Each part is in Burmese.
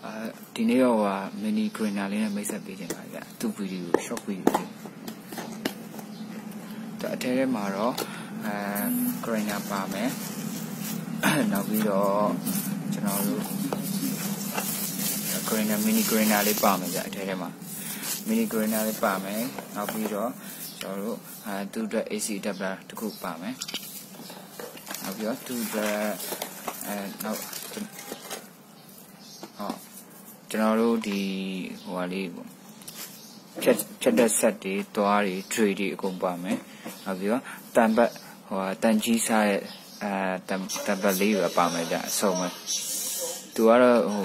ဒီနေ့တော့mini grainer လေးနဲ့မိတ်ဆက်ပေးခြင်းပါဗျသူ့ video short video လေးဒါအထဲထဲမှာတော့grainer ပါမယ်နောက်ပြီးတော့ကျွန်တော်တို့ grainer mini grainer လေးပါမယ်ဗျအထဲထဲမှာ mini grainer လေးပါမယ်နောက်ပြီးတော့ကျွန်တော်တို့သူ့အတွက် AC adapter တစ်ခုပါမယ်နောက်ပြီးတော့သူ့အတွက်နောက်ကျွန်တော်တို့ဒီဟိုဟာလေးပေါ့ဖြတ်တဲ့ဆက်တွေသွားတွေ tray တွေအကုန်ပါမယ်နောက်ပြီးတော့တန်ပတ်ဟိုတန်ကြီးစားရဲ့တန်ပတ်လေးပဲပါမယ်ဗျအဆုံးပဲသူကတော့ဟို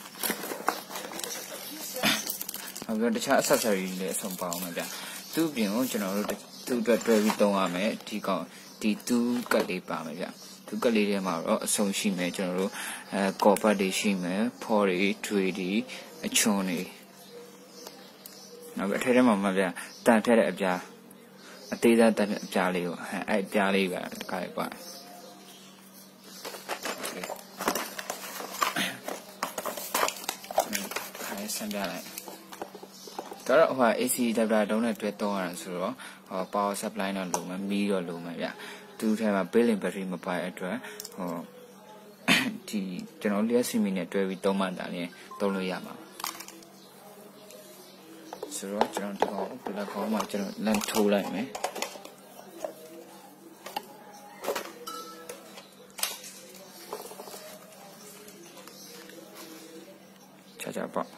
နောက်ပြီးတော့တခြား accessory တွေလည်းအဆုံးပါအောင်မယ်ဗျသူ့ပြင်ကိုကျွန်တော်တို့သူ့အတွက်တွဲပြီးသုံးရမယ်ဒီသူ့ကတ်လေးပါမယ်ဗျသူကလေးထဲမှာတော့အဆုံးရှိမယ်ကျွန်တော်တို့ကော်ပတ်တွေရှိမယ်ဖော်တွေထွေတွေအချွန်တွေနောက်ပြီးအထက်ထဲမှာမှဗျတန်ဖြတ်တဲ့အပြားအသေးစားတန်ဖြတ်အပြားလေးကိုအဲ့အပြားလေးပဲတခါလေးပါခိုင်းစမ်းပြလိုက်တော့ဟို AC adapter တုံးနဲ့တွဲသုံးရတာဆိုတော့power supply တော့လိုမယ်မီးတော့လိုမယ်ဗျသူ့ထဲမှာ built-in battery မပါတဲ့အတွက်ဒီကျွန်တော်လျှက်စီမီနဲ့တွဲပြီးသုံးမှတာလည်းသုံးလို့ရမှာဆိုတော့ကျွန်တော်ဒီကောင်ဘယ်လောက်မှကျွန်တော်လမ်းထိုးလိုက်မယ်ချာပေါ့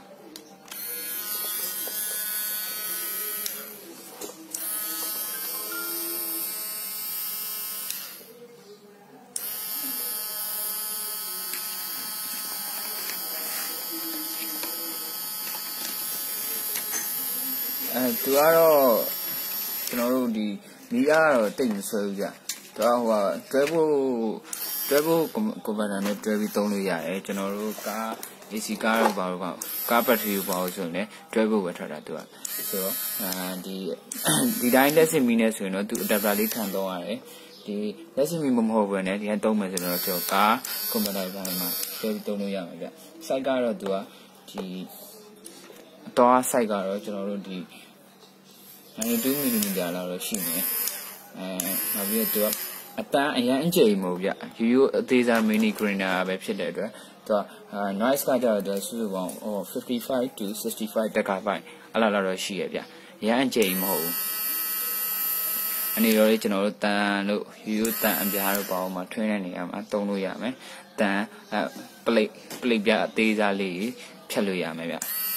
သူကတော့ကျွန်တော်တို့ဒီမီးအားတော့တိတ်မဆွဲဘူးကြသူကဟိုတွဲဖို့ကွန်ပျူတာနဲ့တွဲပြီးသုံးလို့ရတယ်ကျွန်တော်တို့ကား AC ကားတော့ဘာလို့ကားဘက်ထရီကိုဘာလို့ဆိုရင်လည်းတွဲဖို့ပဲထွက်တာသူကဆိုတော့ဒီတိုင်းလက်စင်မီနဲ့ဆိုရင်တော့သူ adapter လေးခံသုံးရတယ်ဒီလက်စင်မီမဟုတ်ဘူးနဲ့ဒီကသုံးမယ်ဆိုတော့ကျွန်တော်ကားကွန်ပျူတာပိုင်းမှာတွဲပြီးသုံးလို့ရမှာဗျ site ကတော့သူကဒီတော့ site ကတော့ကျွန်တော်တို့ဒီ92 mm လောက်တော့ရှိမယ်နောက်ပြီးတော့သူကအတန်းအရန်အကျယ်မဟုတ်ဗျရိုးရိုးအသေးစား mini grainer ပဲဖြစ်တဲ့အတွက်သူက noise ကကြတော့စုစုပေါင်း55 to 65 decabyte အဲ့လောက်တော့ရှိရဗျအရန်အကျယ်မဟုတ်ဘူးအနေရောလေးကျွန်တော်တို့တန်လို့ရိုးရိုးတန်အပြားတို့ပေါ့မှာထွင်းတဲ့နေရာမှာသုံးလို့ရမယ်တန်ပလိတ်ပြအသေးစားလေးဖြတ်လို့ရမယ်ဗျ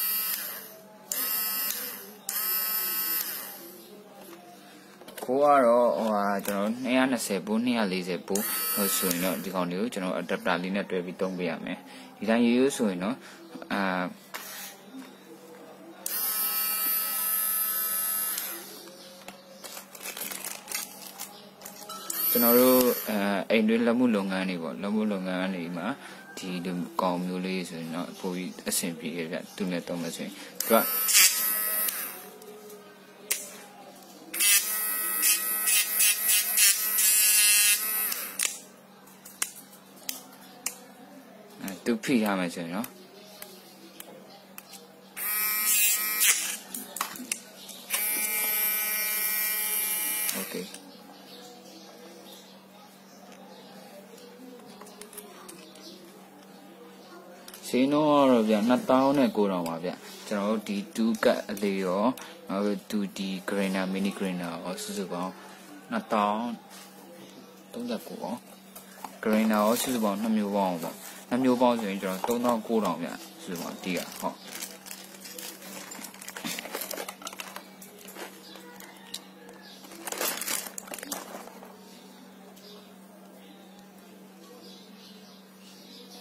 ကိုကတော့ကျွန်တော်220ဘူး240ဘူးဟိုဆိုရင်တော့ဒီကောင်တွေကိုကျွန်တော် adapter လေးနဲ့တွဲပြီးသုံးပေးရမယ်ဒီတိုင်းရိုးဆိုရင်တော့ကျွန်တော်တို့အိမ်တွင်းလက်မှုလုပ်ငန်းတွေပေါ့လက်မှုလုပ်ငန်းတွေမှာဒီလိုကောင်မျိုးလေးဆိုရင်တော့ပိုပြီးအဆင်ပြေရပြသူနဲ့သုံးမယ်ဆိုရင်သူကသူဖိထားမယ်ဆိုရင်နော်โอเคဈေးနှုန်းကတော့ဗျ2000နဲ့9000ပါဗျကျွန်တော်တို့ဒီ2ကတ်အလေးရောနောက်ပြီးဒီ grainer mini grainer ရောစုစုပေါင်း2039ပေါ့ grainer ရောစုစုပေါင်း2မျိုးပေါင်းပေါ့2မျိုးပေါင်းဆိုရင်ကျွန်တော်3900ဗျစုစုပေါင်းဒီကဟုတ်ဒီ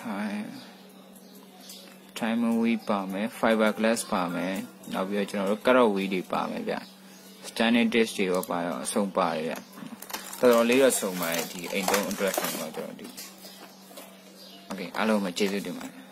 time wheel ပါမယ် fiber glass ပါမယ်နောက်ပြီးတော့ကျွန်တော်တို့ carrot wheel တွေပါမယ်ဗျ standard dish တွေရောပါရောအဆုံးပါတယ်ဗျတော်တော်လေးတော့စုံပါတယ်ဒီအိမ်သုံးအတွက်ဆိုတော့ကျွန်တော်ဒီ Okay အားလုံးပဲကျေးဇူးတင်ပါတယ်